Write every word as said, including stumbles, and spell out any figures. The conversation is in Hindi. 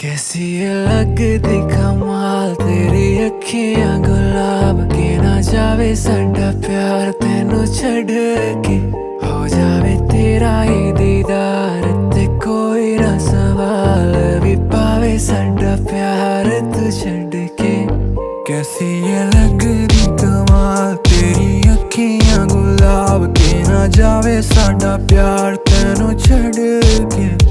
कैसी ये लगदी कमाल तेरी अखियां गुलाब के ना जावे साडा प्यार तेनू छड़ के हो जावे तेरा ही दीदार ते कोई ना सवाल भी पावे साडा प्यार तू छड़ के। कैसी ये लगदी कमाल तेरी अखियां गुलाब के ना जावे साडा प्यार तेनू छड़ के।